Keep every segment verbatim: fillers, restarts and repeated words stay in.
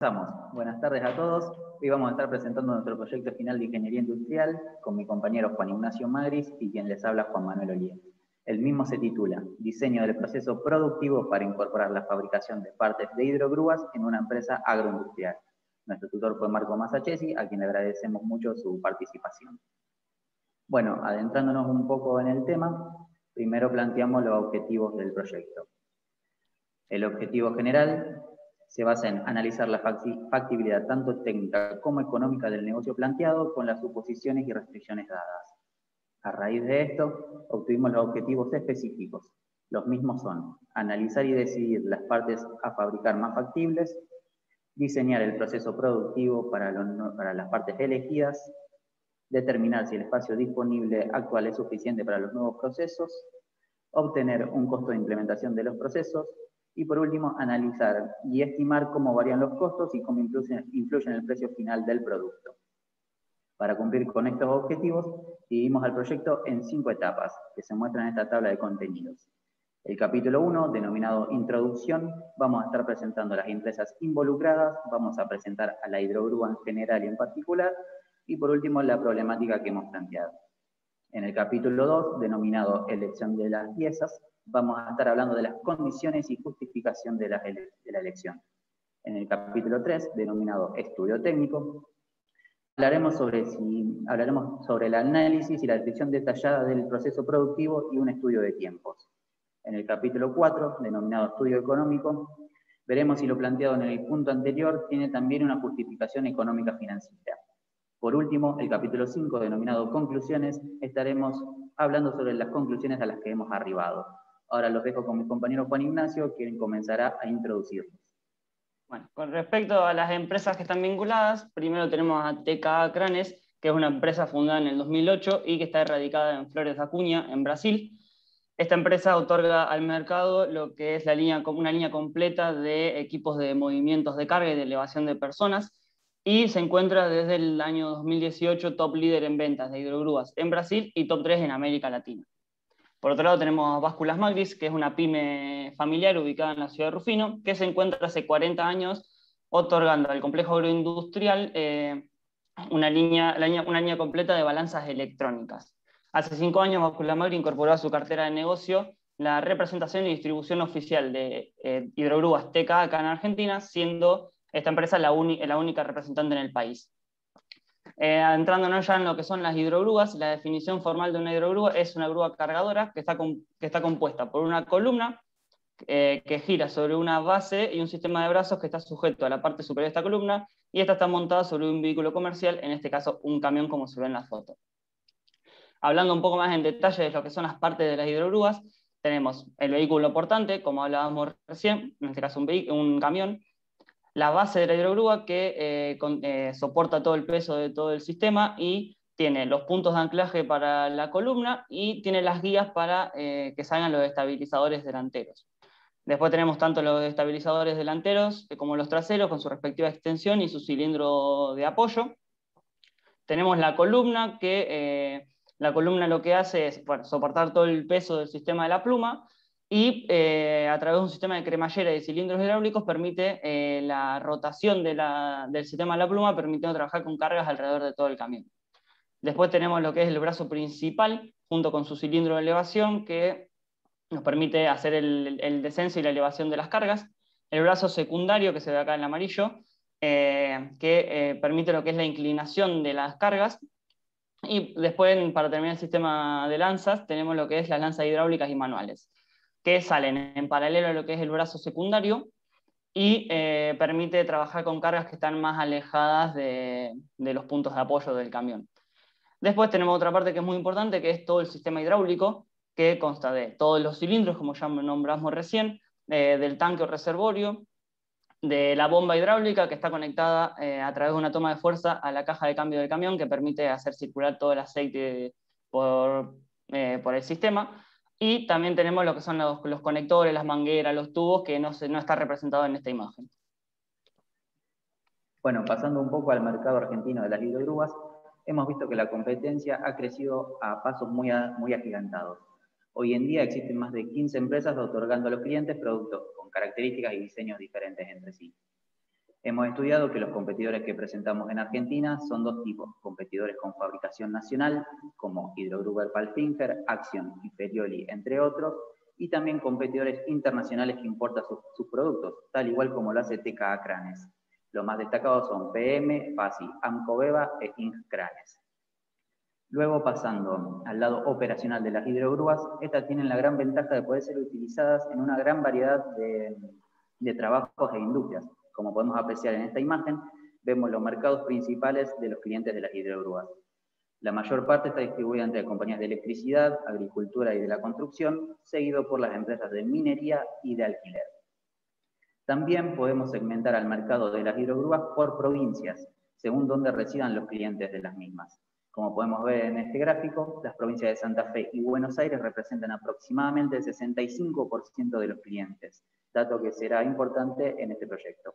Comenzamos. Buenas tardes a todos. Hoy vamos a estar presentando nuestro proyecto final de Ingeniería Industrial con mi compañero Juan Ignacio Magris y quien les habla Juan Manuel Olier. El mismo se titula Diseño del proceso productivo para incorporar la fabricación de partes de hidrogrúas en una empresa agroindustrial. Nuestro tutor fue Marco Masachesi, a quien le agradecemos mucho su participación. Bueno, adentrándonos un poco en el tema, primero planteamos los objetivos del proyecto. El objetivo general se basa en analizar la factibilidad tanto técnica como económica del negocio planteado con las suposiciones y restricciones dadas. A raíz de esto, obtuvimos los objetivos específicos. Los mismos son analizar y decidir las partes a fabricar más factibles, diseñar el proceso productivo para, los, para las partes elegidas, determinar si el espacio disponible actual es suficiente para los nuevos procesos, obtener un costo de implementación de los procesos, y por último, analizar y estimar cómo varían los costos y cómo influyen, influyen en el precio final del producto. Para cumplir con estos objetivos, dividimos el proyecto en cinco etapas, que se muestran en esta tabla de contenidos. El capítulo uno, denominado Introducción, vamos a estar presentando las empresas involucradas, vamos a presentar a la hidrogrúa en general y en particular, y por último, la problemática que hemos planteado. En el capítulo dos, denominado Elección de las piezas, vamos a estar hablando de las condiciones y justificación de la, de la elección. En el capítulo tres, denominado Estudio técnico, hablaremos sobre, si, hablaremos sobre el análisis y la descripción detallada del proceso productivo y un estudio de tiempos. En el capítulo cuatro, denominado Estudio económico, veremos si lo planteado en el punto anterior tiene también una justificación económica financiera. Por último, el capítulo cinco, denominado Conclusiones, estaremos hablando sobre las conclusiones a las que hemos arribado. Ahora los dejo con mi compañero Juan Ignacio, quien comenzará a introducirlos. Bueno, con respecto a las empresas que están vinculadas, primero tenemos a T K A Cranes, que es una empresa fundada en el dos mil ocho y que está radicada en Flores da Cunha, en Brasil. Esta empresa otorga al mercado lo que es la línea, una línea completa de equipos de movimientos de carga y de elevación de personas, y se encuentra desde el año dos mil dieciocho top líder en ventas de hidrogrúas en Brasil y top tres en América Latina. Por otro lado tenemos Básculas Magris, que es una pyme familiar ubicada en la ciudad de Rufino, que se encuentra hace cuarenta años otorgando al complejo agroindustrial eh, una, línea, la línea, una línea completa de balanzas electrónicas. Hace cinco años Básculas Magris incorporó a su cartera de negocio la representación y distribución oficial de eh, hidrogrúas T K A acá en Argentina, siendo esta empresa la, la única representante en el país. Eh, entrándonos ya en lo que son las hidrogrúas, la definición formal de una hidrogrúa es una grúa cargadora que está, con, que está compuesta por una columna eh, que gira sobre una base y un sistema de brazos que está sujeto a la parte superior de esta columna, y esta está montada sobre un vehículo comercial, en este caso un camión, como se ve en la foto. Hablando un poco más en detalle de lo que son las partes de las hidrogrúas, tenemos el vehículo portante, como hablábamos recién, en este caso un, un camión, la base de la hidrogrúa que eh, con, eh, soporta todo el peso de todo el sistema y tiene los puntos de anclaje para la columna y tiene las guías para eh, que salgan los estabilizadores delanteros. Después tenemos tanto los estabilizadores delanteros como los traseros con su respectiva extensión y su cilindro de apoyo. Tenemos la columna que eh, la columna lo que hace es bueno, soportar todo el peso del sistema de la pluma, y eh, a través de un sistema de cremallera y cilindros hidráulicos permite eh, la rotación de la, del sistema de la pluma, permitiendo trabajar con cargas alrededor de todo el camión. Después tenemos lo que es el brazo principal, junto con su cilindro de elevación, que nos permite hacer el, el descenso y la elevación de las cargas. El brazo secundario, que se ve acá en amarillo, eh, que eh, permite lo que es la inclinación de las cargas. Y después, para terminar el sistema de lanzas, tenemos lo que es las lanzas hidráulicas y manuales, que salen en paralelo a lo que es el brazo secundario y eh, permite trabajar con cargas que están más alejadas de, de los puntos de apoyo del camión. Después tenemos otra parte que es muy importante, que es todo el sistema hidráulico, que consta de todos los cilindros, como ya nombramos recién, eh, del tanque o reservorio, de la bomba hidráulica que está conectada eh, a través de una toma de fuerza a la caja de cambio del camión, que permite hacer circular todo el aceite por, eh, por el sistema. Y también tenemos lo que son los, los conectores, las mangueras, los tubos, que no, se, no está representado en esta imagen. Bueno, pasando un poco al mercado argentino de las hidrogrúas, hemos visto que la competencia ha crecido a pasos muy, a, muy agigantados. Hoy en día existen más de quince empresas otorgando a los clientes productos con características y diseños diferentes entre sí. Hemos estudiado que los competidores que presentamos en Argentina son dos tipos, competidores con fabricación nacional, como Hydrogruber Palfinger, Action y Ferioli, entre otros, y también competidores internacionales que importan sus, sus productos, tal igual como lo hace T K A Cranes. Los más destacados son P M, Fasi, Amco Beba e Inc Cranes. Luego, pasando al lado operacional de las hidrogrúas, estas tienen la gran ventaja de poder ser utilizadas en una gran variedad de, de trabajos e industrias. Como podemos apreciar en esta imagen, vemos los mercados principales de los clientes de las hidrogrúas. La mayor parte está distribuida entre compañías de electricidad, agricultura y de la construcción, seguido por las empresas de minería y de alquiler. También podemos segmentar al mercado de las hidrogrúas por provincias, según dónde residan los clientes de las mismas. Como podemos ver en este gráfico, las provincias de Santa Fe y Buenos Aires representan aproximadamente el sesenta y cinco por ciento de los clientes, dato que será importante en este proyecto.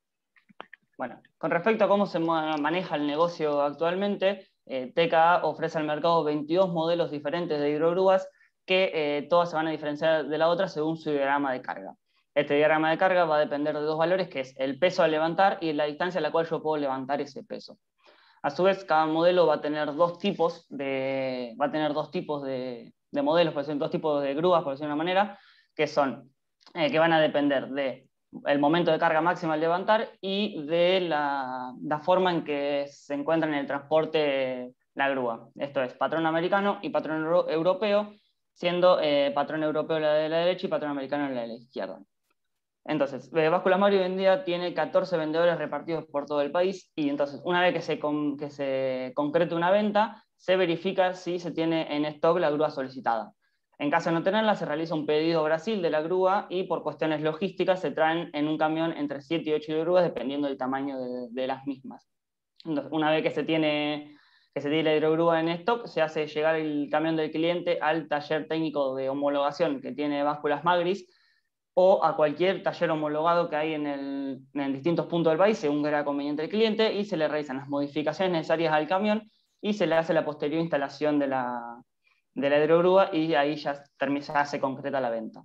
Bueno, con respecto a cómo se maneja el negocio actualmente, eh, T K A ofrece al mercado veintidós modelos diferentes de hidrogrúas que eh, todas se van a diferenciar de la otra según su diagrama de carga. Este diagrama de carga va a depender de dos valores, que es el peso a levantar y la distancia a la cual yo puedo levantar ese peso. A su vez, cada modelo va a tener dos tipos de, va a tener dos tipos de, de modelos, por decir, dos tipos de grúas, por decir de una manera, que son, eh, que van a depender de el momento de carga máxima al levantar y de la, la forma en que se encuentra en el transporte la grúa. Esto es patrón americano y patrón euro, europeo, siendo eh, patrón europeo la de la derecha y patrón americano la de la izquierda. Entonces, Básculas Magri hoy en día tiene catorce vendedores repartidos por todo el país y entonces una vez que se, con, que se concrete una venta, se verifica si se tiene en stock la grúa solicitada. En caso de no tenerla, se realiza un pedido a Brasil de la grúa y por cuestiones logísticas se traen en un camión entre siete y ocho grúas dependiendo del tamaño de, de las mismas. Entonces, una vez que se tiene que se tiene la hidrogrúa en stock, se hace llegar el camión del cliente al taller técnico de homologación que tiene Básculas Magris o a cualquier taller homologado que hay en, el, en distintos puntos del país, según que era conveniente el cliente, y se le realizan las modificaciones necesarias al camión y se le hace la posterior instalación de la, de la hidrogrúa y ahí ya, ya se concreta la venta.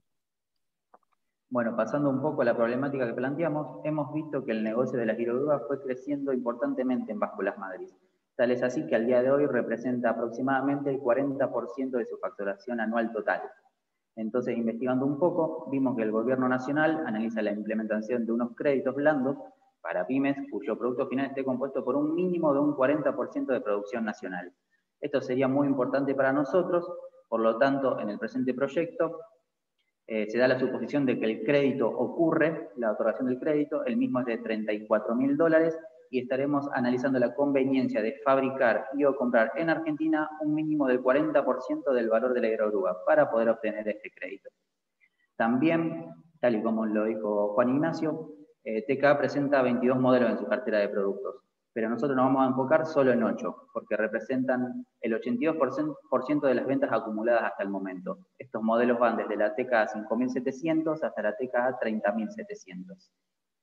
Bueno, pasando un poco a la problemática que planteamos, hemos visto que el negocio de las hidrogrúas fue creciendo importantemente en Básculas Magris. Tal es así que al día de hoy representa aproximadamente el cuarenta por ciento de su facturación anual total. Entonces, investigando un poco, vimos que el Gobierno Nacional analiza la implementación de unos créditos blandos para pymes cuyo producto final esté compuesto por un mínimo de un cuarenta por ciento de producción nacional. Esto sería muy importante para nosotros, por lo tanto, en el presente proyecto eh, se da la suposición de que el crédito ocurre, la otorgación del crédito, el mismo es de treinta y cuatro mil dólares, y estaremos analizando la conveniencia de fabricar y o comprar en Argentina un mínimo del cuarenta por ciento del valor de la hidrogrúa para poder obtener este crédito. También, tal y como lo dijo Juan Ignacio, eh, T K A presenta veintidós modelos en su cartera de productos, pero nosotros nos vamos a enfocar solo en ocho, porque representan el ochenta y dos por ciento de las ventas acumuladas hasta el momento. Estos modelos van desde la T K A cinco mil setecientos hasta la T K A treinta mil setecientos.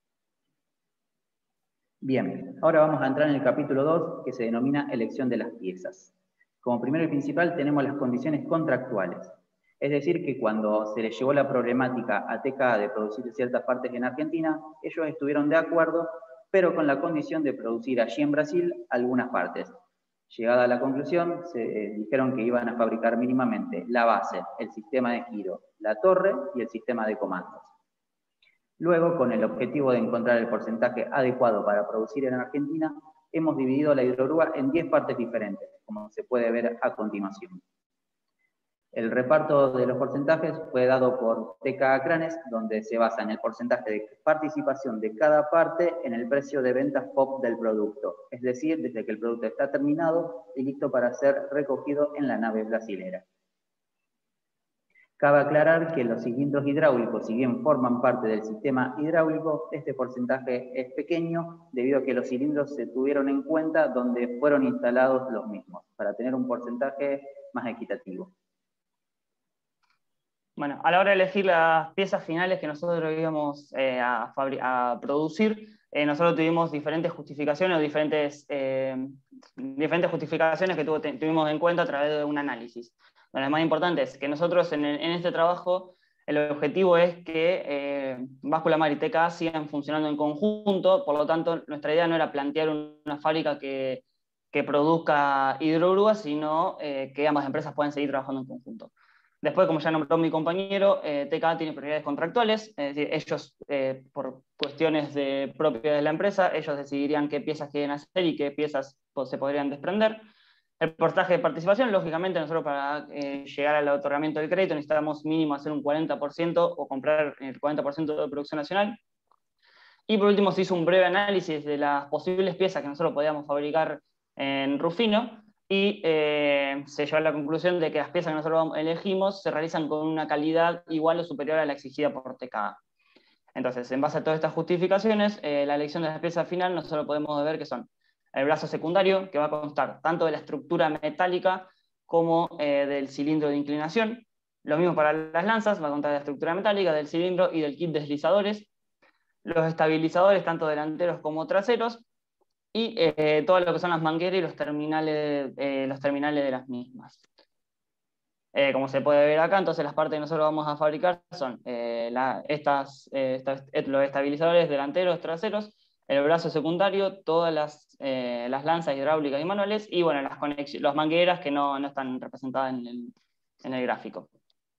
Bien, ahora vamos a entrar en el capítulo dos, que se denomina elección de las piezas. Como primero y principal tenemos las condiciones contractuales. Es decir, que cuando se les llevó la problemática a T K A de producir ciertas partes en Argentina, ellos estuvieron de acuerdo, pero con la condición de producir allí en Brasil algunas partes. Llegada a la conclusión, se eh, dijeron que iban a fabricar mínimamente la base, el sistema de giro, la torre y el sistema de comandos. Luego, con el objetivo de encontrar el porcentaje adecuado para producir en Argentina, hemos dividido la hidrogrúa en diez partes diferentes, como se puede ver a continuación. El reparto de los porcentajes fue dado por T K A Cranes, donde se basa en el porcentaje de participación de cada parte en el precio de ventas P O P del producto, es decir, desde que el producto está terminado y listo para ser recogido en la nave brasilera. Cabe aclarar que los cilindros hidráulicos, si bien forman parte del sistema hidráulico, este porcentaje es pequeño debido a que los cilindros se tuvieron en cuenta donde fueron instalados los mismos, para tener un porcentaje más equitativo. Bueno, a la hora de elegir las piezas finales que nosotros íbamos eh, a, a producir, eh, nosotros tuvimos diferentes justificaciones o diferentes, eh, diferentes justificaciones que tuvo, tuvimos en cuenta a través de un análisis. Bueno, lo más importante es que nosotros en, el, en este trabajo El objetivo es que eh, Báscula Madre y T K A sigan funcionando en conjunto, por lo tanto, nuestra idea no era plantear una fábrica que, que produzca hidrogrúas, sino eh, que ambas empresas puedan seguir trabajando en conjunto. Después, como ya nombró mi compañero, eh, T K A tiene prioridades contractuales, es decir, ellos, eh, por cuestiones de propiedad de la empresa, ellos decidirían qué piezas quieren hacer y qué piezas pues, se podrían desprender. El porcentaje de participación, lógicamente, nosotros para eh, llegar al otorgamiento del crédito necesitamos mínimo hacer un cuarenta por ciento o comprar el cuarenta por ciento de producción nacional. Y por último se hizo un breve análisis de las posibles piezas que nosotros podíamos fabricar en Rufino, y eh, se llegó a la conclusión de que las piezas que nosotros elegimos se realizan con una calidad igual o superior a la exigida por T K A. Entonces, en base a todas estas justificaciones, eh, la elección de la pieza final nosotros podemos ver que son el brazo secundario, que va a constar tanto de la estructura metálica como eh, del cilindro de inclinación. Lo mismo para las lanzas, va a contar de la estructura metálica, del cilindro y del kit deslizadores. Los estabilizadores, tanto delanteros como traseros, y eh, todo lo que son las mangueras y los terminales, eh, los terminales de las mismas. Eh, como se puede ver acá, entonces las partes que nosotros vamos a fabricar son eh, la, estas, eh, estas, los estabilizadores delanteros, traseros, el brazo secundario, todas las, eh, las lanzas hidráulicas y manuales, y bueno, las, las mangueras que no, no están representadas en el, en el gráfico.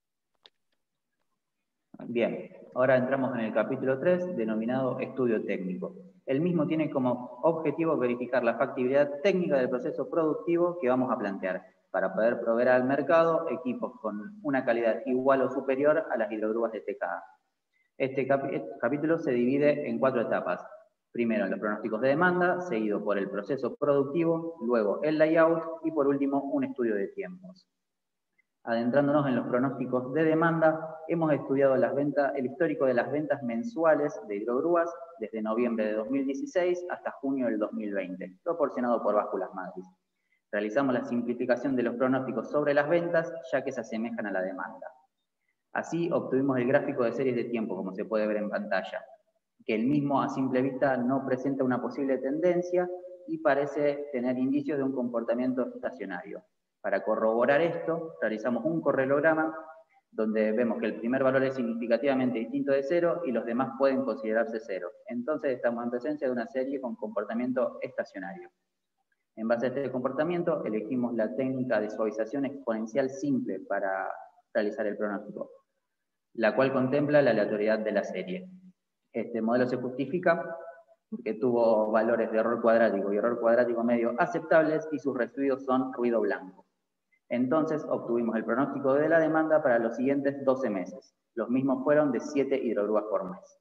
Bien, ahora entramos en el capítulo tres, denominado Estudio Técnico. El mismo tiene como objetivo verificar la factibilidad técnica del proceso productivo que vamos a plantear, para poder proveer al mercado equipos con una calidad igual o superior a las hidrogrúas de T K A. Este capi- capítulo se divide en cuatro etapas. Primero, los pronósticos de demanda, seguido por el proceso productivo, luego el layout y por último, un estudio de tiempos. Adentrándonos en los pronósticos de demanda, hemos estudiado las ventas, el histórico de las ventas mensuales de hidrogrúas desde noviembre de dos mil dieciséis hasta junio del dos mil veinte, proporcionado por Básculas Madrid. Realizamos la simplificación de los pronósticos sobre las ventas, ya que se asemejan a la demanda. Así obtuvimos el gráfico de series de tiempo, como se puede ver en pantalla, que el mismo a simple vista no presenta una posible tendencia y parece tener indicios de un comportamiento estacionario. Para corroborar esto, realizamos un correlograma donde vemos que el primer valor es significativamente distinto de cero y los demás pueden considerarse cero. Entonces estamos en presencia de una serie con comportamiento estacionario. En base a este comportamiento, elegimos la técnica de suavización exponencial simple para realizar el pronóstico, la cual contempla la aleatoriedad de la serie. Este modelo se justifica porque tuvo valores de error cuadrático y error cuadrático medio aceptables y sus residuos son ruido blanco. Entonces obtuvimos el pronóstico de la demanda para los siguientes doce meses. Los mismos fueron de siete hidrogrúas por mes.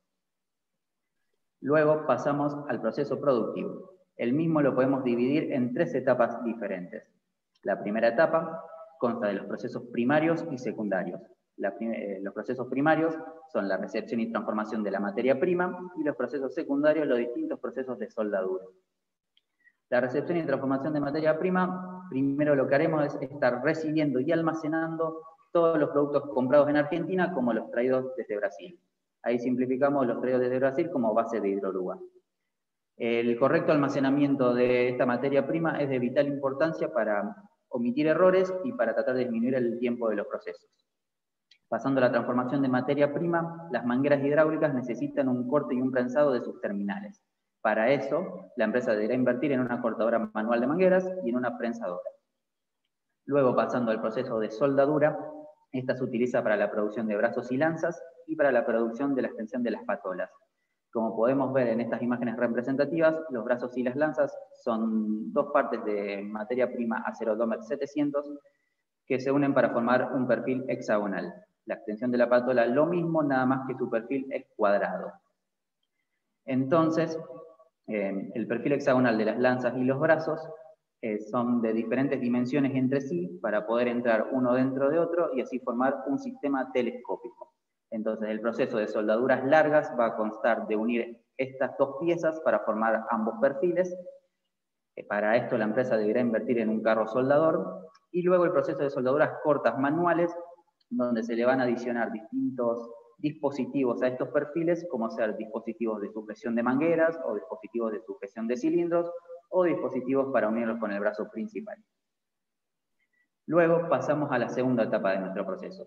Luego pasamos al proceso productivo. El mismo lo podemos dividir en tres etapas diferentes. La primera etapa consta de los procesos primarios y secundarios. La, eh, los procesos primarios son la recepción y transformación de la materia prima, y los procesos secundarios los distintos procesos de soldadura. La recepción y transformación de materia prima, primero lo que haremos es estar recibiendo y almacenando todos los productos comprados en Argentina como los traídos desde Brasil. Ahí simplificamos los traídos desde Brasil como base de hidrogrúa. El correcto almacenamiento de esta materia prima es de vital importancia para omitir errores y para tratar de disminuir el tiempo de los procesos. Pasando a la transformación de materia prima, las mangueras hidráulicas necesitan un corte y un prensado de sus terminales. Para eso, la empresa deberá invertir en una cortadora manual de mangueras y en una prensadora. Luego, pasando al proceso de soldadura, esta se utiliza para la producción de brazos y lanzas y para la producción de la extensión de las patolas. Como podemos ver en estas imágenes representativas, los brazos y las lanzas son dos partes de materia prima acero Domex setecientos que se unen para formar un perfil hexagonal. La extensión de la patola lo mismo, nada más que su perfil es cuadrado. Entonces, eh, el perfil hexagonal de las lanzas y los brazos eh, son de diferentes dimensiones entre sí para poder entrar uno dentro de otro y así formar un sistema telescópico. Entonces, el proceso de soldaduras largas va a constar de unir estas dos piezas para formar ambos perfiles. Para esto la empresa deberá invertir en un carro soldador, y luego el proceso de soldaduras cortas manuales, donde se le van a adicionar distintos dispositivos a estos perfiles, como ser dispositivos de sujeción de mangueras, o dispositivos de sujeción de cilindros, o dispositivos para unirlos con el brazo principal. Luego pasamos a la segunda etapa de nuestro proceso.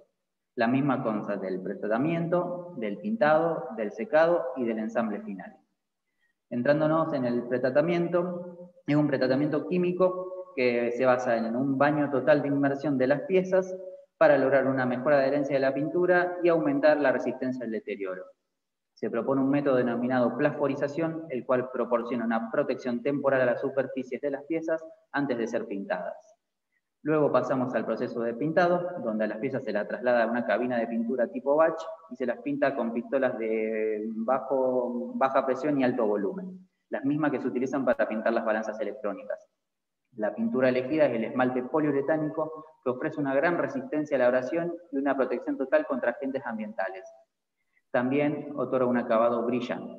La misma consta del pretratamiento, del pintado, del secado y del ensamble final. Entrándonos en el pretratamiento, es un pretratamiento químico que se basa en un baño total de inmersión de las piezas para lograr una mejor adherencia de la pintura y aumentar la resistencia al deterioro. Se propone un método denominado plasforización, el cual proporciona una protección temporal a las superficies de las piezas antes de ser pintadas. Luego pasamos al proceso de pintado, donde a las piezas se las traslada a una cabina de pintura tipo batch y se las pinta con pistolas de bajo, baja presión y alto volumen, las mismas que se utilizan para pintar las balanzas electrónicas. La pintura elegida es el esmalte poliuretánico, que ofrece una gran resistencia a la abrasión y una protección total contra agentes ambientales. También otorga un acabado brillante.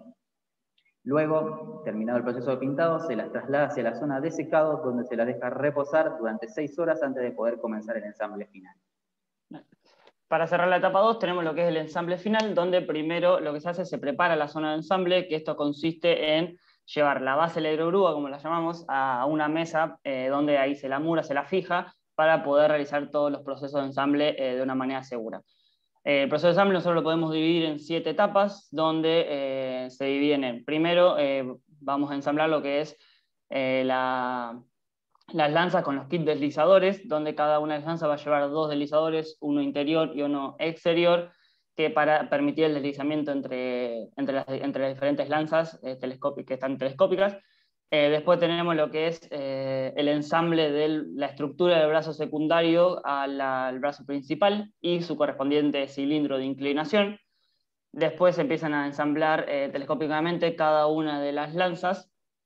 Luego, terminado el proceso de pintado, se las traslada hacia la zona de secado, donde se las deja reposar durante seis horas antes de poder comenzar el ensamble final. Para cerrar la etapa dos tenemos lo que es el ensamble final, donde primero lo que se hace es se prepara la zona de ensamble, que esto consiste en llevar la base de la hidrogrúa, como la llamamos, a una mesa eh, donde ahí se la mura, se la fija, para poder realizar todos los procesos de ensamble eh, de una manera segura. El proceso de ensamble nosotros lo podemos dividir en siete etapas, donde eh, se dividen en, primero eh, vamos a ensamblar lo que es eh, la, las lanzas con los kits deslizadores, donde cada una de las lanzas va a llevar dos deslizadores, uno interior y uno exterior, que para permitir el deslizamiento entre, entre, las, entre las diferentes lanzas eh, que están telescópicas. Eh, después tenemos lo que es eh, el ensamble de la estructura del brazo secundario al, al brazo principal y su correspondiente cilindro de inclinación. Después se empiezan a ensamblar eh, telescópicamente cada una de las lanzas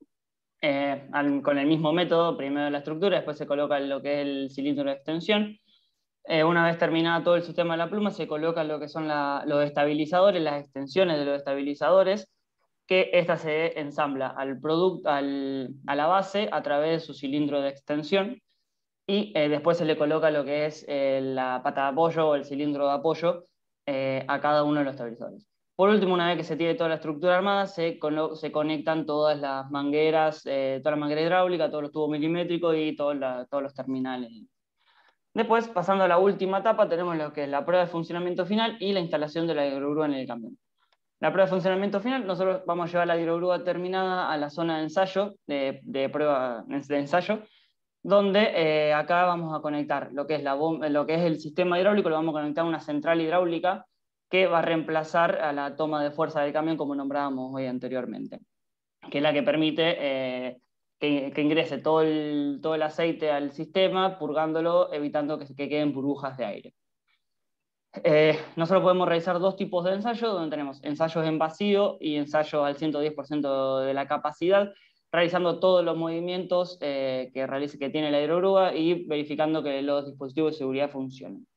eh, al, con el mismo método, primero la estructura, después se coloca lo que es el cilindro de extensión. Eh, una vez terminado todo el sistema de la pluma, se colocan lo que son la, los estabilizadores, las extensiones de los estabilizadores, que esta se ensambla al producto, al, a la base a través de su cilindro de extensión y eh, después se le coloca lo que es eh, la pata de apoyo o el cilindro de apoyo eh, a cada uno de los estabilizadores. Por último, una vez que se tiene toda la estructura armada, se, se conectan todas las mangueras, eh, toda la manguera hidráulica, todos los tubos milimétricos y todos, la, todos los terminales. Después, pasando a la última etapa, tenemos lo que es la prueba de funcionamiento final y la instalación de la hidrogrúa en el camión. La prueba de funcionamiento final, nosotros vamos a llevar la hidrogrúa terminada a la zona de ensayo, de, de prueba de ensayo, donde eh, acá vamos a conectar lo que, es la bomba, lo que es el sistema hidráulico, lo vamos a conectar a una central hidráulica que va a reemplazar a la toma de fuerza del camión, como nombrábamos hoy anteriormente, que es la que permite eh, que, que ingrese todo el, todo el aceite al sistema, purgándolo, evitando que, que queden burbujas de aire. Eh, nosotros podemos realizar dos tipos de ensayos, donde tenemos ensayos en vacío y ensayos al ciento diez por ciento de la capacidad, realizando todos los movimientos eh, que, realice, que tiene la hidrogrúa y verificando que los dispositivos de seguridad funcionen.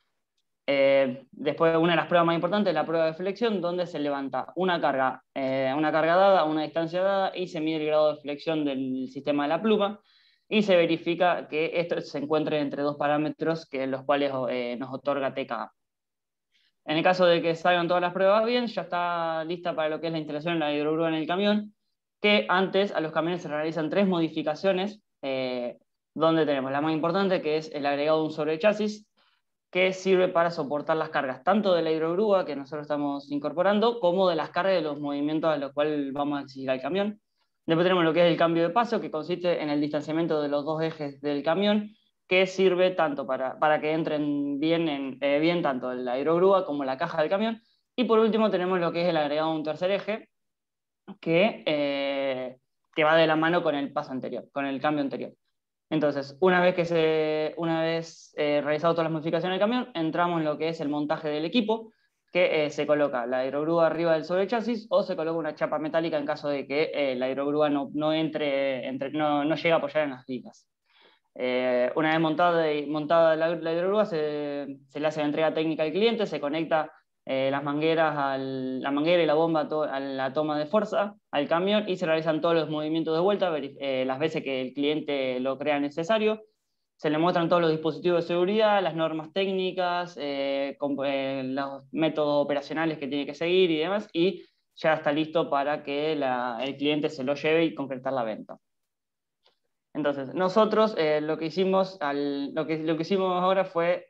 Eh, después, una de las pruebas más importantes es la prueba de flexión, donde se levanta una carga, eh, una carga dada a una distancia dada y se mide el grado de flexión del sistema de la pluma y se verifica que esto se encuentre entre dos parámetros que los cuales eh, nos otorga T K A. En el caso de que salgan todas las pruebas bien, ya está lista para lo que es la instalación de la hidrogrúa en el camión, que antes a los camiones se realizan tres modificaciones, eh, donde tenemos la más importante, que es el agregado de un sobrechasis, que sirve para soportar las cargas tanto de la hidrogrúa que nosotros estamos incorporando, como de las cargas de los movimientos a los cuales vamos a exigir al camión. Después tenemos lo que es el cambio de paso, que consiste en el distanciamiento de los dos ejes del camión, que sirve tanto para, para que entren bien, en, eh, bien tanto la hidrogrúa como la caja del camión. Y por último tenemos lo que es el agregado de un tercer eje, que, eh, que va de la mano con el paso anterior, con el cambio anterior. Entonces, una vez, que se, una vez eh, realizado todas las modificaciones del camión, entramos en lo que es el montaje del equipo, que eh, se coloca la hidrogrúa arriba del sobrechasis o se coloca una chapa metálica en caso de que eh, la hidrogrúa no, no, entre, entre, no, no llegue a apoyar en las vigas. Eh, una vez montada, montada la, la hidrogrúa, se, se le hace la entrega técnica al cliente, se conecta eh, las mangueras, al, la manguera y la bomba to, a la toma de fuerza al camión y se realizan todos los movimientos de vuelta, eh, las veces que el cliente lo crea necesario. Se le muestran todos los dispositivos de seguridad, las normas técnicas, eh, con, eh, los métodos operacionales que tiene que seguir y demás, y ya está listo para que la, el cliente se lo lleve y concretar la venta. Entonces, nosotros eh, lo, que hicimos al, lo, que, lo que hicimos ahora fue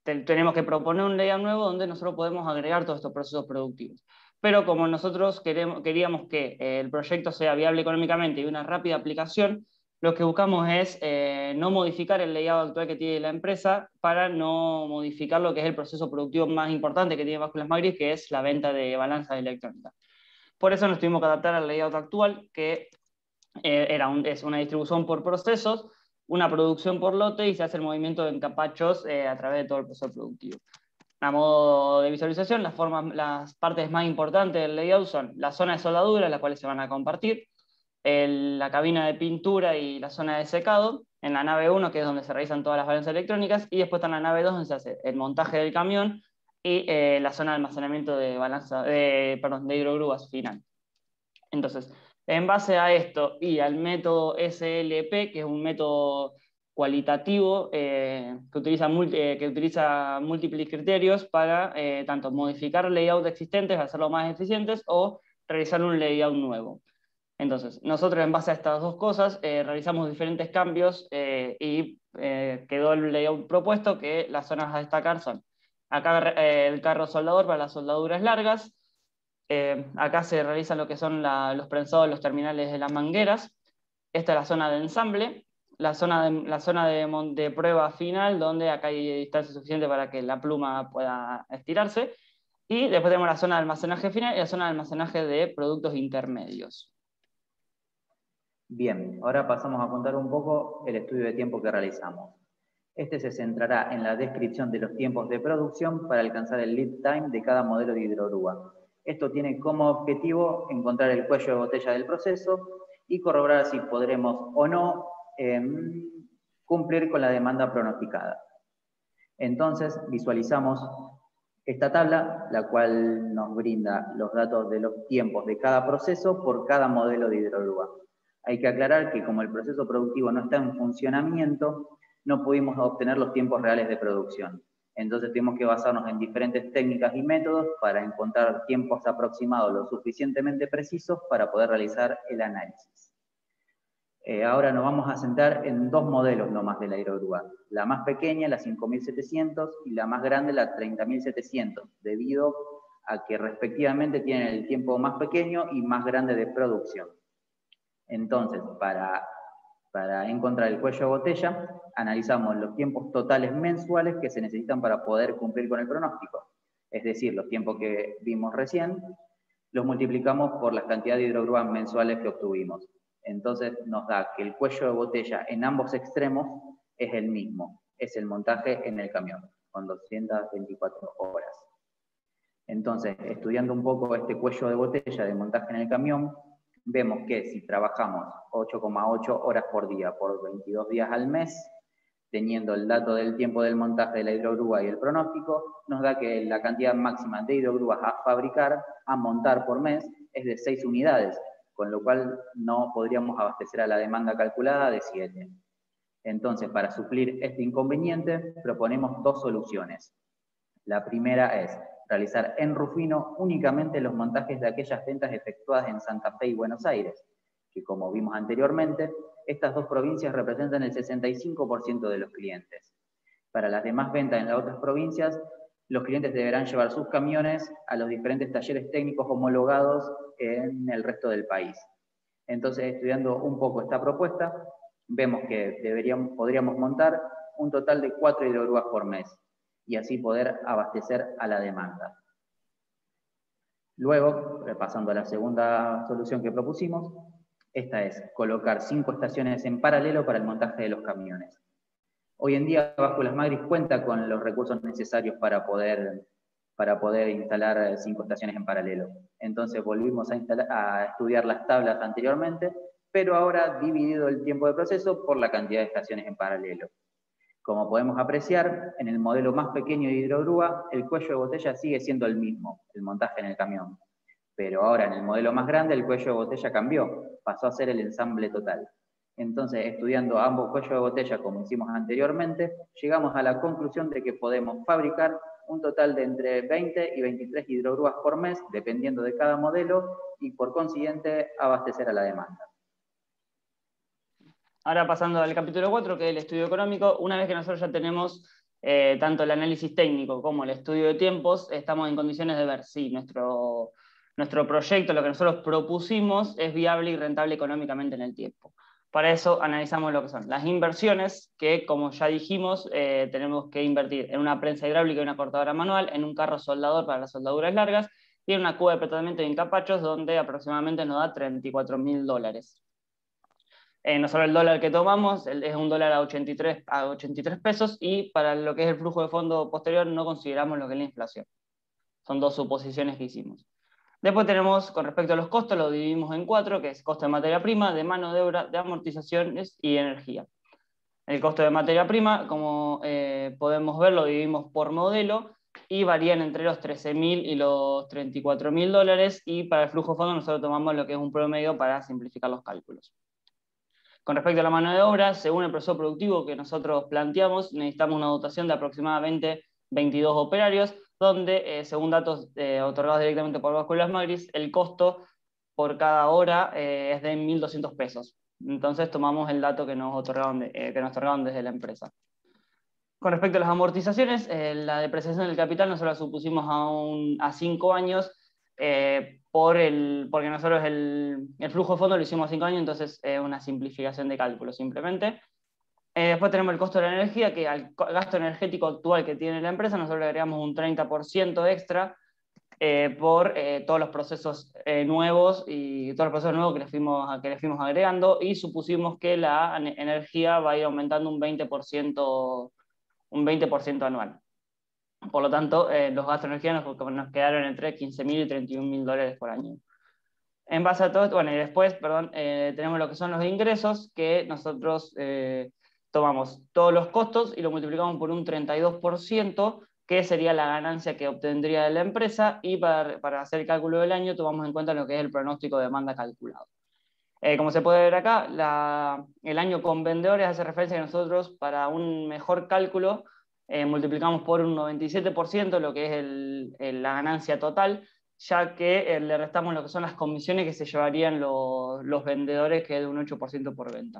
te, tenemos que proponer un layout nuevo donde nosotros podemos agregar todos estos procesos productivos. Pero como nosotros queremos, queríamos que eh, el proyecto sea viable económicamente y una rápida aplicación, lo que buscamos es eh, no modificar el layout actual que tiene la empresa para no modificar lo que es el proceso productivo más importante que tiene Básculas Magris, que es la venta de balanzas electrónicas. Por eso nos tuvimos que adaptar al layout actual, que eh, era un, es una distribución por procesos, una producción por lote, y se hace el movimiento en capachos eh, a través de todo el proceso productivo. A modo de visualización, las, formas, las partes más importantes del layout son la zona de soldadura, las cuales se van a compartir, el, la cabina de pintura y la zona de secado, en la nave uno, que es donde se realizan todas las balanzas electrónicas, y después está en la nave dos, donde se hace el montaje del camión y eh, la zona de almacenamiento de, balanza, de, perdón, de hidrogrúas final. Entonces, en base a esto y al método S L P, que es un método cualitativo eh, que, utiliza multi, eh, que utiliza múltiples criterios para eh, tanto modificar layouts existentes, hacerlos más eficientes, o realizar un layout nuevo. Entonces, nosotros en base a estas dos cosas eh, realizamos diferentes cambios eh, y eh, quedó el layout propuesto, que las zonas a destacar son acá eh, el carro soldador para las soldaduras largas, eh, acá se realizan lo que son la, los prensados, los terminales de las mangueras, esta es la zona de ensamble, la zona de, la zona de, de prueba final, donde acá hay distancia suficiente para que la pluma pueda estirarse, y después tenemos la zona de almacenaje final y la zona de almacenaje de productos intermedios. Bien, ahora pasamos a contar un poco el estudio de tiempo que realizamos. Este se centrará en la descripción de los tiempos de producción para alcanzar el lead time de cada modelo de hidrogrúa. Esto tiene como objetivo encontrar el cuello de botella del proceso y corroborar si podremos o no eh, cumplir con la demanda pronosticada. Entonces, visualizamos esta tabla, la cual nos brinda los datos de los tiempos de cada proceso por cada modelo de hidrogrúa. Hay que aclarar que como el proceso productivo no está en funcionamiento, no pudimos obtener los tiempos reales de producción. Entonces tuvimos que basarnos en diferentes técnicas y métodos para encontrar tiempos aproximados lo suficientemente precisos para poder realizar el análisis. Eh, ahora nos vamos a centrar en dos modelos nomás de la hidrogrúa. La más pequeña, la cinco mil setecientos, y la más grande, la treinta mil setecientos, debido a que respectivamente tienen el tiempo más pequeño y más grande de producción. Entonces, para, para encontrar el cuello de botella, analizamos los tiempos totales mensuales que se necesitan para poder cumplir con el pronóstico. Es decir, los tiempos que vimos recién, los multiplicamos por la cantidad de hidrogrúas mensuales que obtuvimos. Entonces nos da que el cuello de botella en ambos extremos es el mismo, es el montaje en el camión, con doscientas veinticuatro horas. Entonces, estudiando un poco este cuello de botella de montaje en el camión, vemos que si trabajamos ocho coma ocho horas por día por veintidós días al mes, teniendo el dato del tiempo del montaje de la hidrogrúa y el pronóstico, nos da que la cantidad máxima de hidrogrúas a fabricar, a montar por mes, es de seis unidades, con lo cual no podríamos abastecer a la demanda calculada de siete. Entonces, para suplir este inconveniente, proponemos dos soluciones. La primera es realizar en Rufino únicamente los montajes de aquellas ventas efectuadas en Santa Fe y Buenos Aires, que como vimos anteriormente, estas dos provincias representan el sesenta y cinco por ciento de los clientes. Para las demás ventas en las otras provincias, los clientes deberán llevar sus camiones a los diferentes talleres técnicos homologados en el resto del país. Entonces, estudiando un poco esta propuesta, vemos que deberíamos, podríamos montar un total de cuatro hidrogrúas por mes, y así poder abastecer a la demanda. Luego, pasando a la segunda solución que propusimos, esta es colocar cinco estaciones en paralelo para el montaje de los camiones. Hoy en día, Básculas Magris cuenta con los recursos necesarios para poder, para poder instalar cinco estaciones en paralelo. Entonces volvimos a, instalar, a estudiar las tablas anteriormente, pero ahora dividido el tiempo de proceso por la cantidad de estaciones en paralelo. Como podemos apreciar, en el modelo más pequeño de hidrogrúa, el cuello de botella sigue siendo el mismo, el montaje en el camión. Pero ahora en el modelo más grande, el cuello de botella cambió, pasó a ser el ensamble total. Entonces, estudiando ambos cuellos de botella como hicimos anteriormente, llegamos a la conclusión de que podemos fabricar un total de entre veinte y veintitrés hidrogrúas por mes, dependiendo de cada modelo, y por consiguiente abastecer a la demanda. Ahora pasando al capítulo cuatro, que es el estudio económico, una vez que nosotros ya tenemos eh, tanto el análisis técnico como el estudio de tiempos, estamos en condiciones de ver si nuestro, nuestro proyecto, lo que nosotros propusimos, es viable y rentable económicamente en el tiempo. Para eso analizamos lo que son las inversiones, que como ya dijimos, eh, tenemos que invertir en una prensa hidráulica y una cortadora manual, en un carro soldador para las soldaduras largas, y en una cuba de tratamiento de encapachos, donde aproximadamente nos da treinta y cuatro mil dólares. Eh, nosotros el dólar que tomamos es un dólar a ochenta y tres, a ochenta y tres pesos, y para lo que es el flujo de fondo posterior no consideramos lo que es la inflación. Son dos suposiciones que hicimos. Después tenemos, con respecto a los costos, lo dividimos en cuatro, que es costo de materia prima, de mano de obra, de amortizaciones y energía. El costo de materia prima, como eh, podemos ver, lo dividimos por modelo y varían entre los trece mil y los treinta y cuatro mil dólares, y para el flujo de fondo nosotros tomamos lo que es un promedio para simplificar los cálculos. Con respecto a la mano de obra, según el proceso productivo que nosotros planteamos, necesitamos una dotación de aproximadamente veintidós operarios, donde, eh, según datos eh, otorgados directamente por Vasco Las Magris, el costo por cada hora eh, es de mil doscientos pesos. Entonces tomamos el dato que nos otorgaron, de, eh, que nos otorgaron desde la empresa. Con respecto a las amortizaciones, eh, la depreciación del capital nosotros la supusimos a, un, a cinco años, eh, por el, porque nosotros el, el flujo de fondo lo hicimos a cinco años, entonces es eh, una simplificación de cálculo simplemente. Eh, después tenemos el costo de la energía, que al gasto energético actual que tiene la empresa nosotros le agregamos un treinta por ciento extra eh, por eh, todos los procesos eh, nuevos y todos los procesos nuevos que le, fuimos, que le fuimos agregando, y supusimos que la energía va a ir aumentando un veinte por ciento, un veinte por ciento anual. Por lo tanto, eh, los gastos de energía nos, nos quedaron entre quince mil y treinta y un mil dólares por año. En base a todo esto, bueno, y después, perdón, eh, tenemos lo que son los ingresos, que nosotros eh, tomamos todos los costos y lo multiplicamos por un treinta y dos por ciento, que sería la ganancia que obtendría la empresa, y para, para hacer el cálculo del año tomamos en cuenta lo que es el pronóstico de demanda calculado. Eh, como se puede ver acá, la, el año con vendedores hace referencia a que nosotros, para un mejor cálculo, eh, multiplicamos por un noventa y siete por ciento lo que es el, el, la ganancia total, ya que eh, le restamos lo que son las comisiones que se llevarían lo, los vendedores, que es de un ocho por ciento por venta.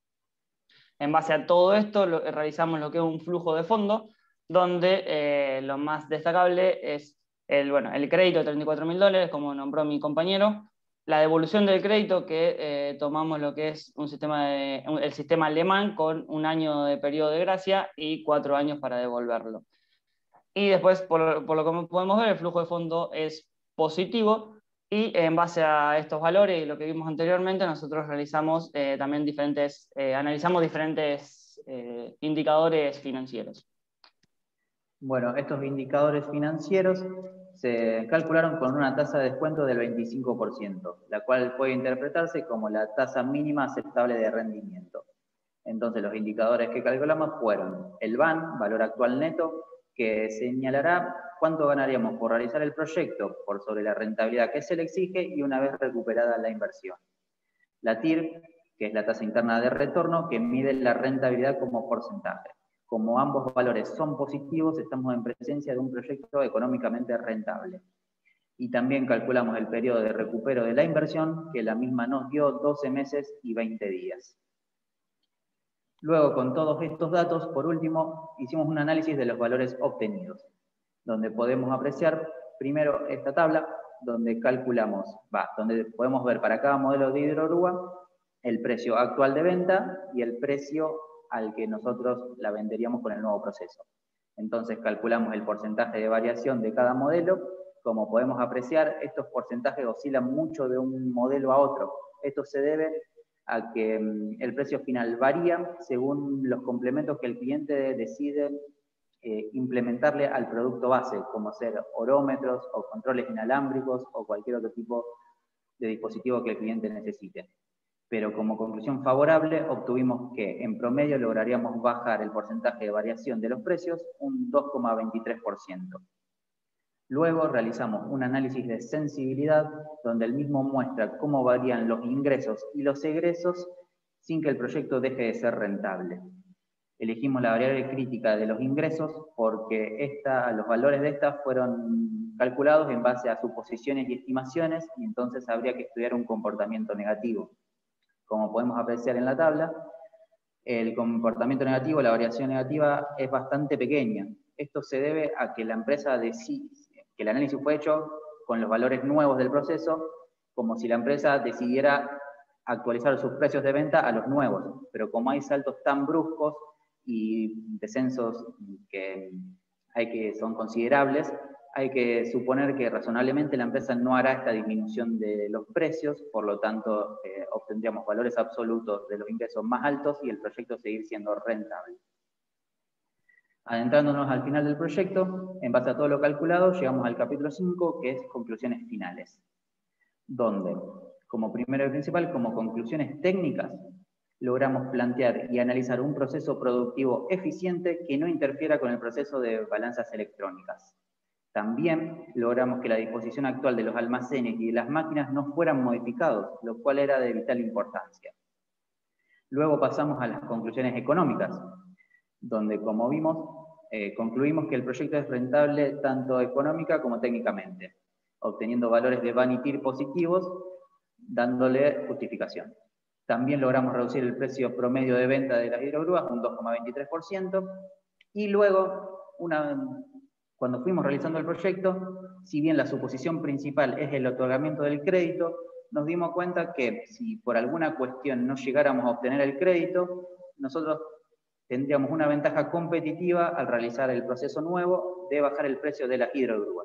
En base a todo esto, lo, realizamos lo que es un flujo de fondo, donde eh, lo más destacable es el, bueno, el crédito de treinta y cuatro mil dólares, como nombró mi compañero, la devolución del crédito, que eh, tomamos lo que es un sistema de, un, el sistema alemán, con un año de periodo de gracia y cuatro años para devolverlo. Y después, por, por lo que podemos ver, el flujo de fondo es positivo, y en base a estos valores y lo que vimos anteriormente, nosotros realizamos eh, también diferentes, eh, analizamos diferentes eh, indicadores financieros. Bueno, estos indicadores financieros se calcularon con una tasa de descuento del veinticinco por ciento, la cual puede interpretarse como la tasa mínima aceptable de rendimiento. Entonces, los indicadores que calculamos fueron el V A N, valor actual neto, que señalará cuánto ganaríamos por realizar el proyecto por sobre la rentabilidad que se le exige y una vez recuperada la inversión. La T I R, que es la tasa interna de retorno, que mide la rentabilidad como porcentaje. Como ambos valores son positivos, estamos en presencia de un proyecto económicamente rentable. Y también calculamos el periodo de recupero de la inversión, que la misma nos dio doce meses y veinte días. Luego, con todos estos datos, por último, hicimos un análisis de los valores obtenidos, donde podemos apreciar primero esta tabla, donde calculamos, va, donde podemos ver para cada modelo de hidrorúa el precio actual de venta y el precio al que nosotros la venderíamos con el nuevo proceso. Entonces calculamos el porcentaje de variación de cada modelo. Como podemos apreciar, estos porcentajes oscilan mucho de un modelo a otro. Esto se debe a que el precio final varía según los complementos que el cliente decide eh, implementarle al producto base, como ser orómetros o controles inalámbricos o cualquier otro tipo de dispositivo que el cliente necesite. Pero como conclusión favorable, obtuvimos que en promedio lograríamos bajar el porcentaje de variación de los precios un dos coma veintitrés por ciento. Luego realizamos un análisis de sensibilidad, donde el mismo muestra cómo varían los ingresos y los egresos sin que el proyecto deje de ser rentable. Elegimos la variable crítica de los ingresos porque esta, los valores de esta fueron calculados en base a suposiciones y estimaciones, y entonces habría que estudiar un comportamiento negativo. Como podemos apreciar en la tabla, el comportamiento negativo, la variación negativa es bastante pequeña. Esto se debe a que la empresa decide, que el análisis fue hecho con los valores nuevos del proceso, como si la empresa decidiera actualizar sus precios de venta a los nuevos, pero como hay saltos tan bruscos y descensos que, hay que son considerables, hay que suponer que razonablemente la empresa no hará esta disminución de los precios, por lo tanto eh, obtendríamos valores absolutos de los ingresos más altos y el proyecto seguir siendo rentable. Adentrándonos al final del proyecto, en base a todo lo calculado, llegamos al capítulo cinco, que es conclusiones finales, donde, como primero y principal, como conclusiones técnicas, logramos plantear y analizar un proceso productivo eficiente que no interfiera con el proceso de balanzas electrónicas. También logramos que la disposición actual de los almacenes y de las máquinas no fueran modificados, lo cual era de vital importancia. Luego pasamos a las conclusiones económicas, donde, como vimos, eh, concluimos que el proyecto es rentable tanto económica como técnicamente, obteniendo valores de Vanity positivos, dándole justificación. También logramos reducir el precio promedio de venta de las hidrogrúas un dos coma veintitrés por ciento, y luego, una, cuando fuimos realizando el proyecto, si bien la suposición principal es el otorgamiento del crédito, nos dimos cuenta que si por alguna cuestión no llegáramos a obtener el crédito, nosotros tendríamos una ventaja competitiva al realizar el proceso nuevo de bajar el precio de las hidrogrúas.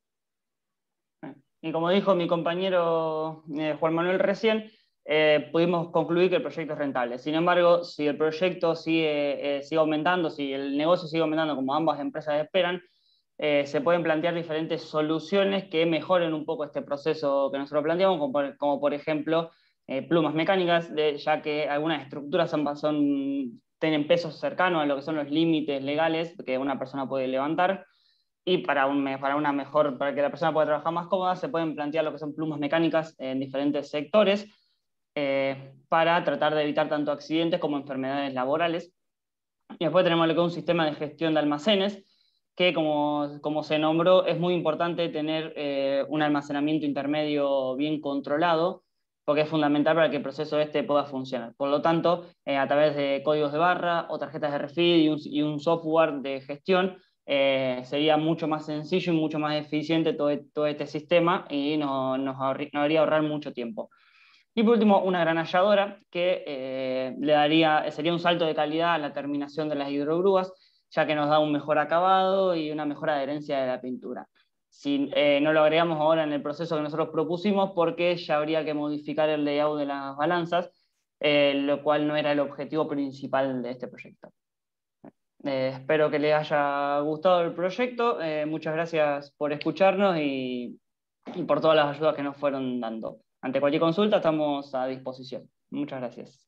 Y como dijo mi compañero eh, Juan Manuel recién, eh, pudimos concluir que el proyecto es rentable. Sin embargo, si el proyecto sigue, eh, sigue aumentando, si el negocio sigue aumentando como ambas empresas esperan, eh, se pueden plantear diferentes soluciones que mejoren un poco este proceso que nosotros planteamos, como por, como por ejemplo eh, plumas mecánicas, de, ya que algunas estructuras son, son, tienen pesos cercanos a lo que son los límites legales que una persona puede levantar. Y para, un, para, una mejor, para que la persona pueda trabajar más cómoda, se pueden plantear lo que son plumas mecánicas en diferentes sectores eh, para tratar de evitar tanto accidentes como enfermedades laborales. Y después tenemos lo que es un sistema de gestión de almacenes, que como, como se nombró, es muy importante tener eh, un almacenamiento intermedio bien controlado, porque es fundamental para que el proceso este pueda funcionar. Por lo tanto, eh, a través de códigos de barra o tarjetas de R F I D y un, y un software de gestión, Eh, sería mucho más sencillo y mucho más eficiente todo, todo este sistema y nos, nos, ahorri, nos haría ahorrar mucho tiempo. Y por último, una granalladora que eh, le daría, sería un salto de calidad a la terminación de las hidrogrúas, ya que nos da un mejor acabado y una mejor adherencia de la pintura. Si, eh, no lo agregamos ahora en el proceso que nosotros propusimos porque ya habría que modificar el layout de las balanzas, eh, lo cual no era el objetivo principal de este proyecto. Eh, espero que les haya gustado el proyecto. Eh, muchas gracias por escucharnos y, y por todas las ayudas que nos fueron dando. Ante cualquier consulta estamos a disposición. Muchas gracias.